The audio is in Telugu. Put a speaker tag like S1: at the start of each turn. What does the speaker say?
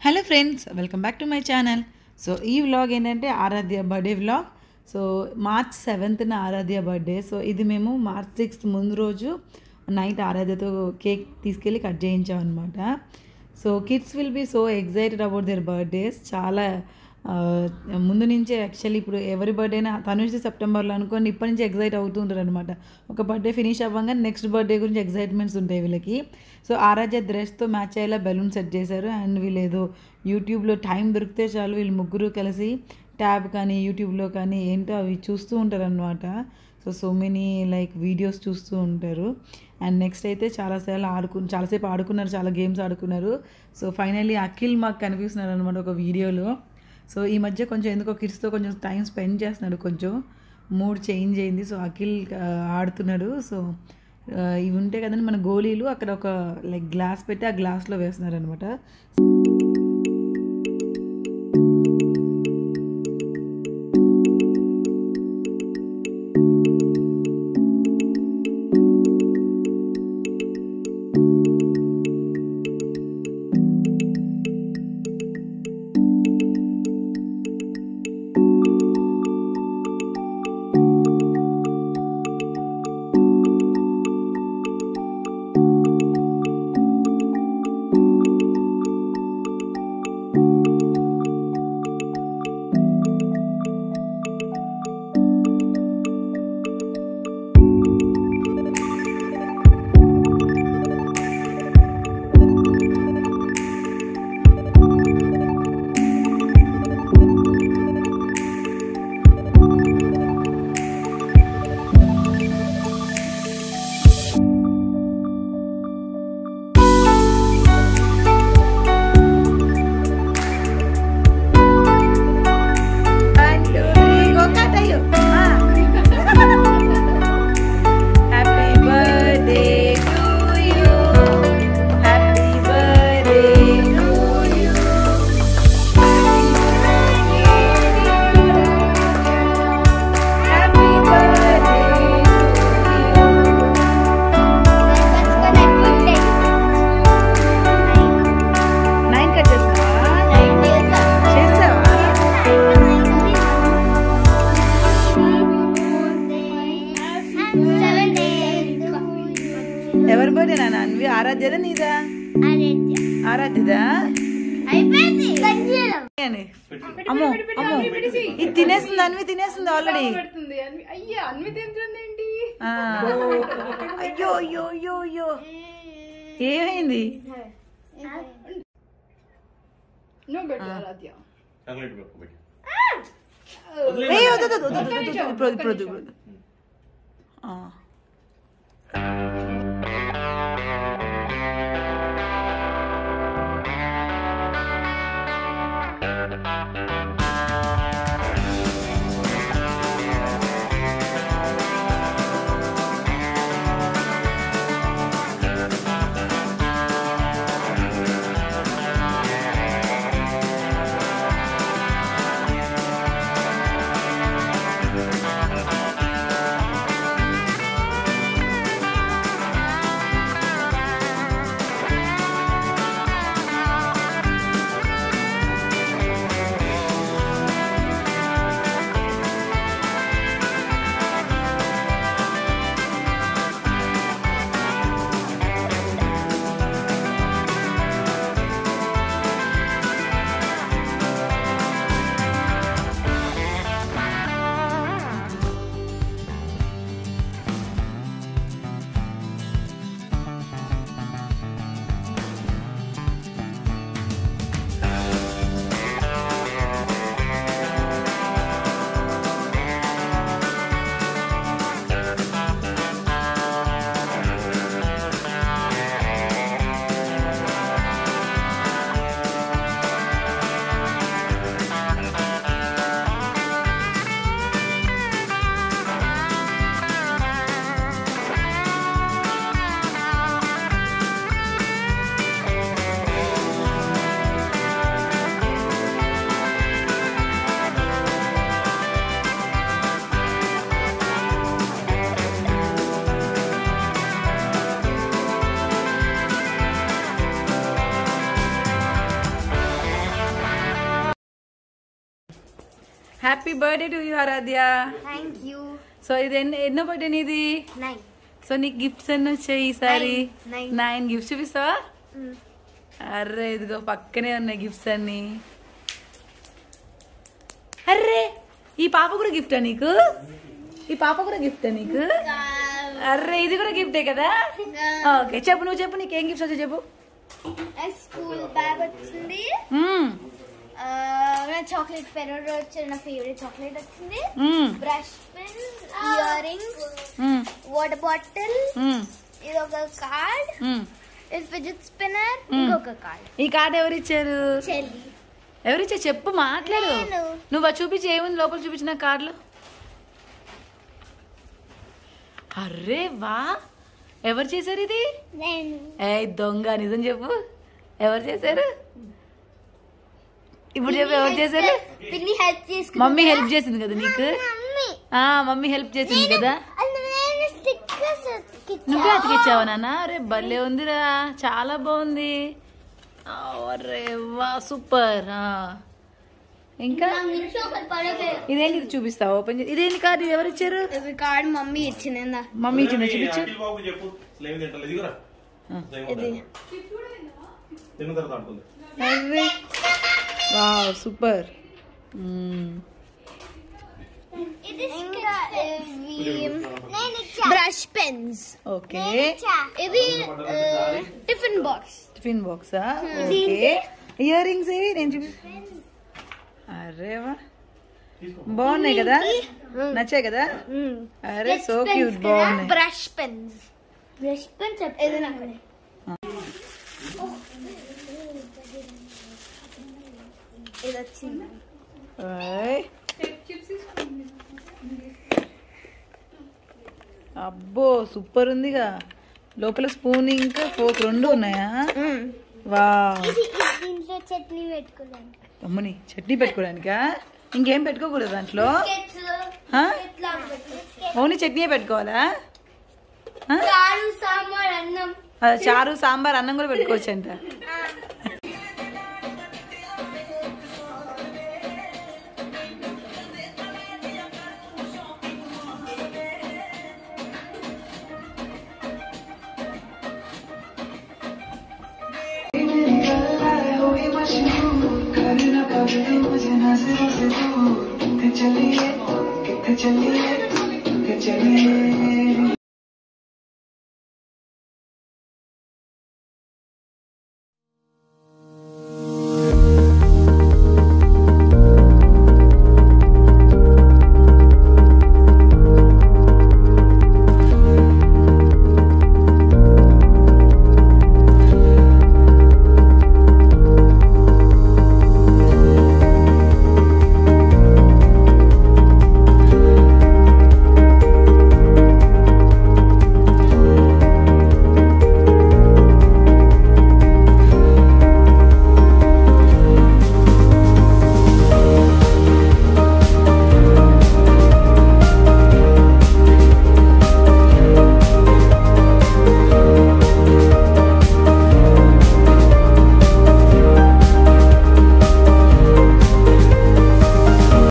S1: Hello friends, welcome back to my channel. So ఈ వ్లాగ్ ఏంటంటే Aaradhya birthday vlog. So March 7న ఆరాధ్య బర్త్డే. సో ఇది మేము మార్చ్ 6 ముందు రోజు నైట్ ఆరాధ్యతో కేక్ తీసుకెళ్ళి కట్ చేయించాం అనమాట. So kids will be so excited about their birthdays. చాలా ముందు నుంచే యాక్చువల్లీ ఇప్పుడు ఎవరి బర్త్డే అయినా తనుష్ సెప్టెంబర్లో అనుకోండి, ఇప్పటి నుంచి ఎగ్జైట్ అవుతూ ఉంటారు అనమాట. ఒక బర్త్డే ఫినిష్ అవ్వగానే నెక్స్ట్ బర్త్డే గురించి ఎగ్జైట్మెంట్స్ ఉంటాయి వీళ్ళకి. సో ఆరాధ్య డ్రెస్తో మ్యాచ్ అయ్యేలా బెలూన్ సెట్ చేశారు. అండ్ వీళ్ళు ఏదో యూట్యూబ్లో టైం దొరికితే చాలు వీళ్ళు ముగ్గురు కలిసి ట్యాబ్ కానీ యూట్యూబ్లో కానీ ఏంటో అవి చూస్తూ ఉంటారు అనమాట. సో మెనీ లైక్ వీడియోస్ చూస్తూ ఉంటారు. అండ్ నెక్స్ట్ అయితే చాలాసేపు ఆడుకున్నారు, చాలా గేమ్స్ ఆడుకున్నారు. సో ఫైనల్లీ అఖిల్ మాకు కనిపిస్తున్నారు అనమాట ఒక వీడియోలో. సో ఈ మధ్య కొంచెం ఎందుకో కిడ్స్తో కొంచెం టైం స్పెండ్ చేస్తున్నాడు, కొంచెం మూడ్ చేంజ్ అయింది. సో అఖిల్ ఆడుతున్నాడు. సో ఇవి ఉంటాయి కదండి మన గోళీలు, అక్కడ ఒక లైక్ గ్లాస్ పెట్టి ఆ గ్లాస్లో వేస్తున్నారు అనమాట. ఎవరి బర్త్డే నాన్న? అన్వి ఆరాధ్యదా నీదా? ఆరాధ్యదా? అమ్మో అమ్మో, ఇది తినేస్తుంది, అన్వి తినేస్తుంది ఆల్రెడీ. అయ్యో అయ్యో అయ్యో అయ్యో, ఏమైంది? ఇప్పుడు happy birthday to you Aaradhya.
S2: Thank you.
S1: So ఇది ఎన్నో బర్త్డే నీది?
S2: 9.
S1: సో నీకు గిఫ్ట్స్ ఎన్ని వచ్చాయి ఈసారి? 9 గిఫ్ట్స్ చూపిస్తావా? అర్రే ఇదిగో పక్కనే ఉన్నాయి గిఫ్ట్స్ అన్ని. అర్రే ఈ పాప కూడా గిఫ్టా నీకు? ఈ పాప కూడా గిఫ్టా నీకు? అర్రే ఇది కూడా గిఫ్టే కదా. ఓకే చెప్పు, నువ్వు చెప్పు నీకేం గిఫ్ట్స్ వచ్చాయి చెప్పు.
S2: స్కూల్ బ్యాగ్ వచ్చింది, చాక్లెట్ ఫెరోడ్ వచ్చింది, నా ఫేవరెట్ చాక్లెట్ వచ్చింది, brush pen, ear rings, water bottle, ఇది ఒక కార్డ్, ఇది ఫిజిట్ స్పిన్నర్, ఇంకొక కార్డ్.
S1: ఈ కార్డ్ ఎవరు ఇచ్చారు? ఎవరిచ్చారు చెప్పు, మాట్లాడు. నువ్వు చూపించి ఏముంది లోపల చూపించిన కార్డులు. అర్రే వా, ఎవరు చేశారు ఇది? ఏ దొంగ, నిజం చెప్పు ఎవరు చేశారు? ఇప్పుడు చెప్పు ఎవరు చేశారు? మమ్మీ హెల్ప్ చేసింది కదా నీకు? మమ్మీ హెల్ప్ చేసింది కదా. నువ్వే అతికిచ్చావా నాన్న? అరే భలే ఉందిరా, చాలా బాగుంది. అరే వా సూపర్. ఇంకా ఇదేంటి చూపిస్తావు? ఓపెన్ చేసి. ఇదేంటి కార్డు ఎవరు ఇచ్చారు?
S2: కార్డ్ మమ్మీ ఇచ్చింది.
S1: మమ్మీ ఇచ్చింది, చూపించు. Wow super.
S2: Brush pens.
S1: Okay
S2: ఇది టిఫిన్ బాక్స్.
S1: టిఫిన్ బాక్సా? ఓకే. ఇయర్ రింగ్స్ ఏవి నేను చూపిస్తాను. అరే వా బాగున్నాయి కదా, నచ్చాయి కదా? అరే సో క్యూట్, బాగున్నాయి.
S2: Brush pens. బ్రష్ పెన్స్ ఇది వచ్చింది.
S1: అబ్బో సూపర్ ఉందిగా. లోపల స్పూన్ ఇంకా ఫోర్క్ రెండు ఉన్నాయా? వా
S2: దీంట్లో చట్నీ పెట్టుకోవడానికి.
S1: అమ్మని చట్నీ పెట్టుకోవడానికా? ఇంకేం పెట్టుకోకూడదు దాంట్లో? ఓన్లీ చట్నీ పెట్టుకోవాలా? చారు సాంబార్ అన్నం కూడా పెట్టుకోవచ్చు అంట.
S3: चलिए चलिए चलिए